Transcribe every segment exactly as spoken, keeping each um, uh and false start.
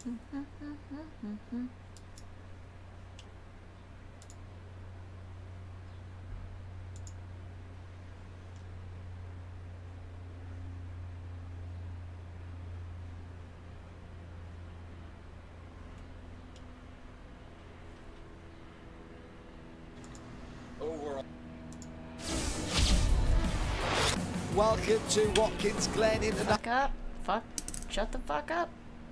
Welcome to Watkins Glen in the... Fuck up. Fuck. Shut the fuck up.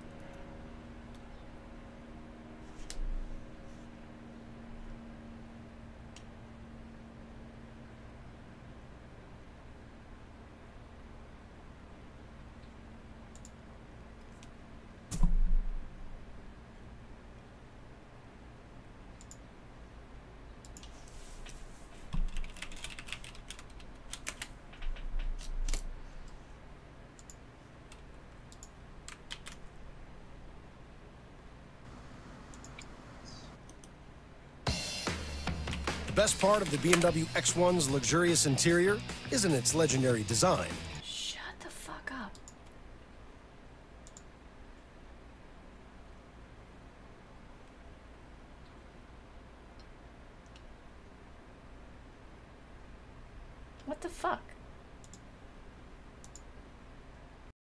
The best part of the B M W X one's luxurious interior isn't its legendary design. Shut the fuck up. What the fuck?